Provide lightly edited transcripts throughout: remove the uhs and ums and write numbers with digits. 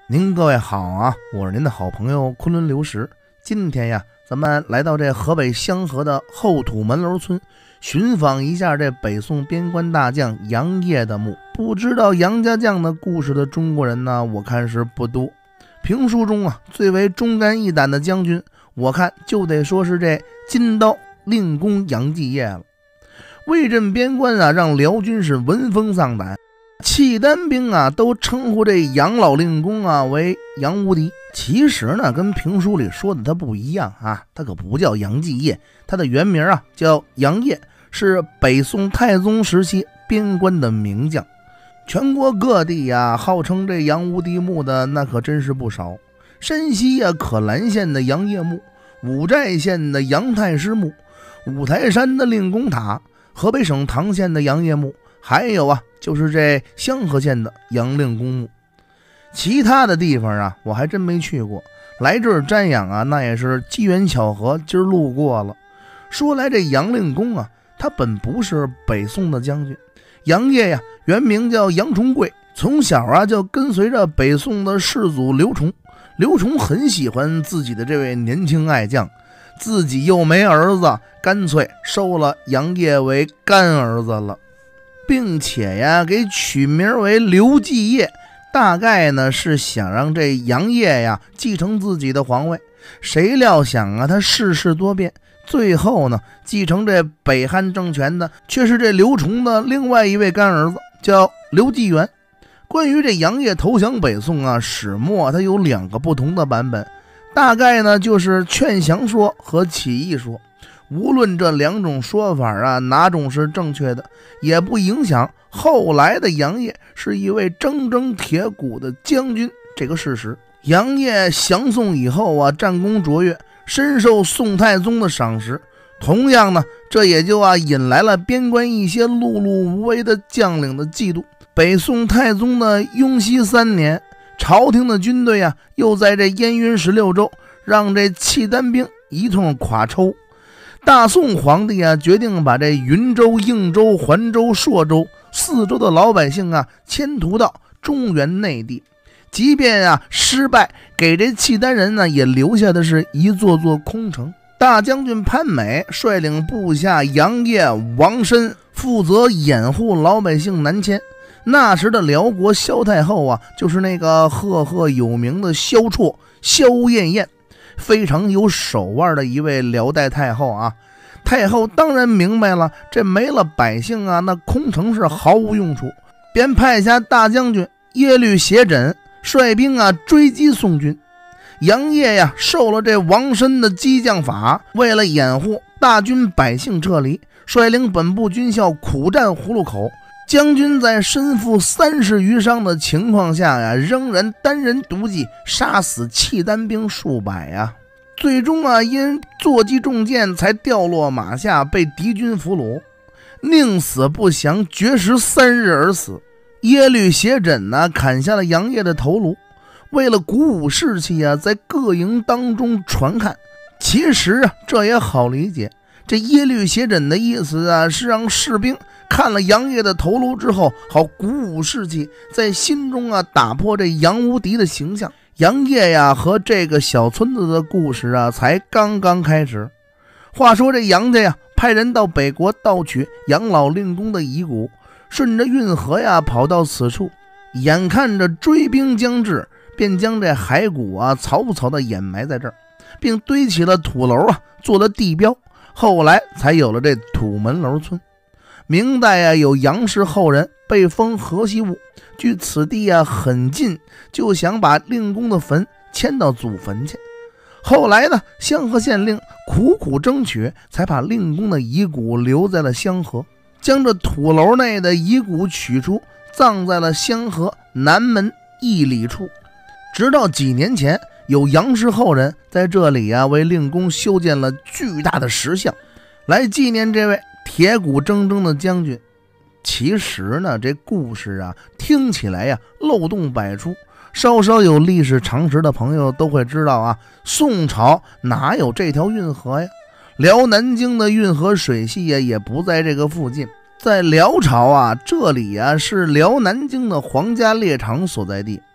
您各位好啊，我是您的好朋友昆仑流石。今天呀，咱们来到这河北香河的后土门楼村，寻访一下这北宋边关大将杨业的墓。不知道杨家将的故事的中国人呢，我看是不多。评书中啊，最为忠肝义胆的将军，我看就得说是这金刀令公杨继业了。威震边关啊，让辽军是闻风丧胆。契丹兵啊，都称呼这杨老令公啊为杨无敌。其实呢，跟评书里说的他不一样啊，他可不叫杨继业，他的原名啊叫杨业，是北宋太宗时期边关的名将。全国各地啊，号称这杨无敌墓的那可真是不少。山西啊可兰县的杨业墓，五寨县的杨太师墓，五台山的令公塔，河北省唐县的杨业墓，还有啊就是这香河县的杨令公墓。其他的地方啊我还真没去过，来这儿瞻仰啊那也是机缘巧合，今儿路过了。说来这杨令公啊，他本不是北宋的将军，杨业呀原名叫杨重贵，从小啊就跟随着北宋的世祖刘崇。刘崇很喜欢自己的这位年轻爱将，自己又没儿子，干脆收了杨业为干儿子了，并且呀给取名为刘继业，大概呢是想让这杨业呀继承自己的皇位。谁料想啊他世事多变，最后呢继承这北汉政权的却是这刘崇的另外一位干儿子，叫刘继元。关于这杨业投降北宋啊，始末它有两个不同的版本，大概呢就是劝降说和起义说。无论这两种说法啊哪种是正确的，也不影响后来的杨业是一位铮铮铁骨的将军这个事实。杨业降宋以后啊，战功卓越，深受宋太宗的赏识。同样呢，这也就引来了边关一些碌碌无为的将领的嫉妒。北宋太宗的雍熙3年，朝廷的军队啊又在这燕云16州让这契丹兵一通垮抽。大宋皇帝啊决定把这云州、应州、环州、朔州4州的老百姓啊迁徙到中原内地。即便啊失败，给这契丹人呢也留下的是一座座空城。大将军潘美率领部下杨业、王申负责掩护老百姓南迁。那时的辽国萧太后啊，就是那个赫赫有名的萧绰、萧燕燕，非常有手腕的一位辽代太后啊。太后当然明白了，这没了百姓啊，那空城是毫无用处，便派下大将军耶律斜轸率兵啊追击宋军。杨业呀受了这王申的激将法，为了掩护大军百姓撤离，率领本部军校苦战葫芦口。将军在身负30余伤的情况下呀，仍然单人独骑杀死契丹兵数百呀。最终啊，因坐骑中箭才掉落马下，被敌军俘虏，宁死不降，绝食3日而死。耶律斜轸呢，砍下了杨业的头颅，为了鼓舞士气啊，在各营当中传看。其实啊，这也好理解，这耶律斜轸的意思啊，是让士兵看了杨业的头颅之后，好鼓舞士气，在心中啊打破这杨无敌的形象。杨业呀和这个小村子的故事啊才刚刚开始。话说这杨家呀派人到北国盗取杨老令公的遗骨，顺着运河呀跑到此处，眼看着追兵将至，便将这骸骨啊草草的掩埋在这儿，并堆起了土楼啊做了地标，后来才有了这土门楼村。明代啊有杨氏后人被封河西务，距此地啊很近，就想把令公的坟迁到祖坟去。后来呢，香河县令苦苦争取，才把令公的遗骨留在了香河，将这土楼内的遗骨取出，葬在了香河南门1里处。直到几年前，有杨氏后人在这里啊为令公修建了巨大的石像，来纪念这位铁骨铮铮的将军。其实呢，这故事啊听起来呀漏洞百出，稍稍有历史常识的朋友都会知道啊，宋朝哪有这条运河呀？辽南京的运河水系呀也不在这个附近。在辽朝啊，这里啊是辽南京的皇家猎场所在地。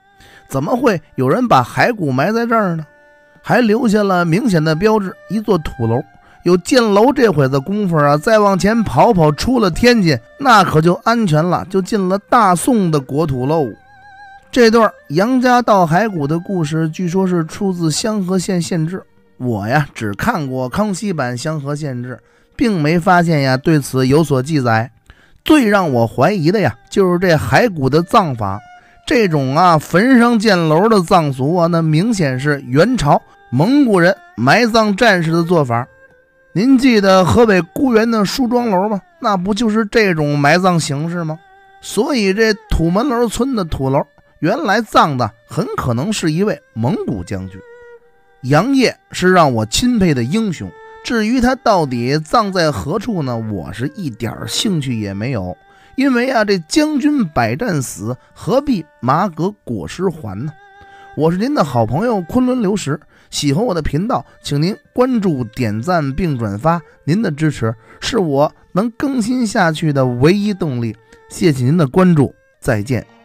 怎么会有人把骸骨埋在这儿呢？还留下了明显的标志，一座土楼。有建楼这会子功夫啊，再往前跑出了天津，那可就安全了，就进了大宋的国土喽。这段杨家盗骸骨的故事，据说是出自香河县县志。我呀只看过康熙版香河县志，并没发现呀对此有所记载。最让我怀疑的呀，就是这骸骨的葬法。这种坟上建楼的葬俗啊，那明显是元朝蒙古人埋葬战士的做法。您记得河北孤原的梳妆楼吗？那不就是这种埋葬形式吗？所以这土门楼村的土楼原来葬的很可能是一位蒙古将军。杨业是让我钦佩的英雄，至于他到底葬在何处呢，我是一点兴趣也没有。因为这将军百战死，何必马革裹尸还呢？我是您的好朋友昆仑流石，喜欢我的频道，请您关注、点赞并转发，您的支持是我能更新下去的唯一动力。谢谢您的关注，再见。